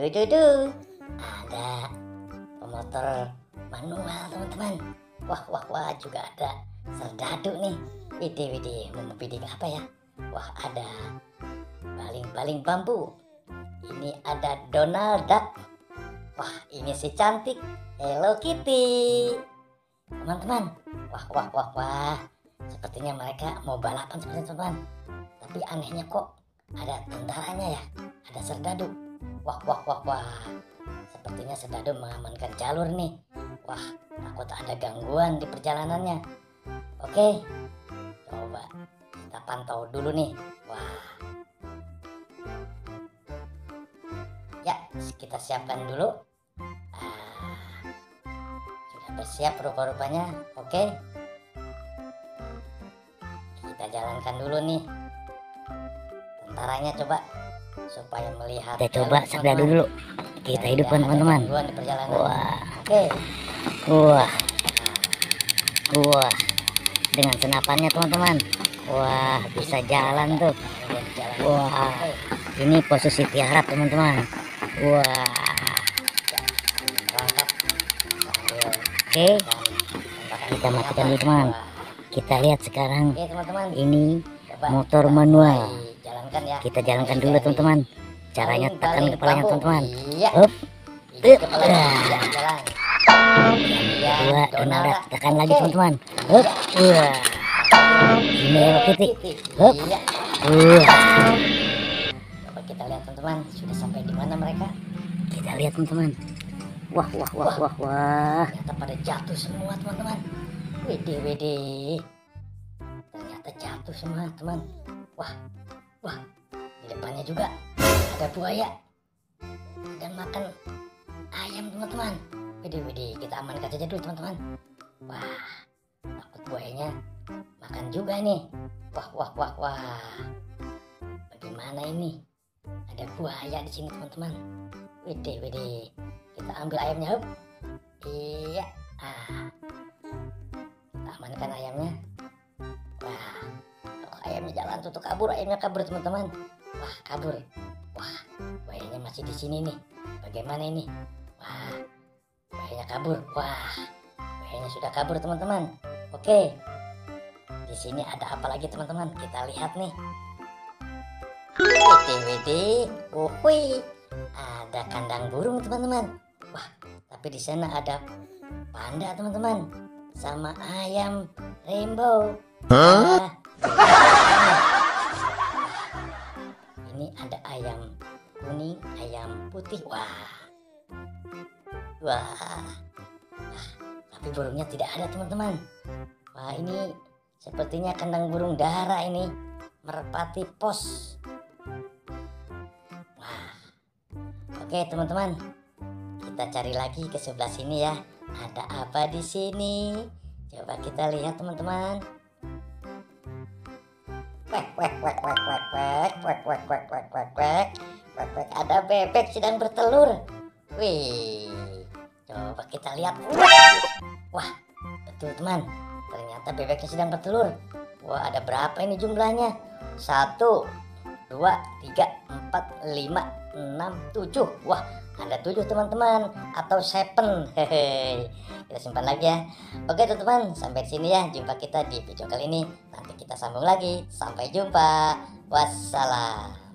Dududu. Ada pemotor manual teman-teman. Wah juga ada serdadu nih. Widih, mau bidik apa ya? Wah, ada baling-baling bambu. Ini ada Donald Duck. Wah, ini si cantik Hello Kitty. Teman-teman, wah. Sepertinya mereka mau balapan seperti teman-teman. Tapi anehnya kok ada tentaranya ya, ada serdadu. Wah. Sepertinya serdadu mengamankan jalur nih. Wah, takut ada gangguan di perjalanannya. Oke, coba kita pantau dulu nih. Wah, ya kita siapkan dulu. Sudah bersiap rupa-rupanya. Oke, kita jalankan dulu nih tentaranya, coba supaya melihat. Kita coba serdadu dulu. Kita hidupkan teman-teman. Wah, oke. Wah, dengan senapannya teman-teman. Wah, bisa jalan tuh. Wah, ini posisi tiarap teman-teman. Wah, oke, kita matikan dulu teman. Kita lihat sekarang. Ini motor manual. Kita jalankan dulu teman-teman. Caranya tekan kepalanya teman-teman. Up. Dua, Donald, tekan lagi teman-teman. Up. Ini Hello Kitty. Up. Coba kita lihat teman-teman, sudah sampai di mana mereka? Kita lihat teman-teman. Wah. Ternyata pada jatuh semua teman-teman. Widih. Ternyata jatuh semua teman. Wah. Di depannya juga ada buaya dan makan ayam teman-teman. Widih, kita amankan saja dulu teman-teman. Wah, takut buayanya makan juga nih. Wah. Bagaimana ini? Ada buaya di sini teman-teman. Widih. Kita ambil ayamnya. Hup. Iya. Kita amankan ayamnya. Wah, kalau ayamnya jalan tuh kabur, ayamnya kabur teman-teman. Wah, kabur. Wah, buayanya masih di sini nih. Bagaimana ini? Wah, buayanya kabur. Wah, buayanya sudah kabur teman-teman. Oke. Di sini ada apa lagi teman-teman? Kita lihat nih. Widih. Wuhui. Ada kandang burung teman-teman. Wah, tapi di sana ada panda teman-teman. Sama ayam rainbow. Ini ada ayam kuning, ayam putih. Wah. Tapi burungnya tidak ada teman-teman. Wah, ini sepertinya kandang burung dara ini, merpati pos. Wah. Oke teman-teman, kita cari lagi ke sebelah sini ya. Ada apa di sini? Coba kita lihat teman-teman. Wek. Ada bebek sedang bertelur. Wih, coba kita lihat. Wah, betul teman. Ternyata bebeknya sedang bertelur. Wah, ada berapa ini jumlahnya? 1, 2, 3, 4, 5, 6, 7. Wah, ada 7 teman-teman, atau 7. Hehehe. Kita simpan lagi ya. Oke teman-teman, sampai sini ya jumpa kita di video kali ini. Nanti kita sambung lagi. Sampai jumpa. Wassalam.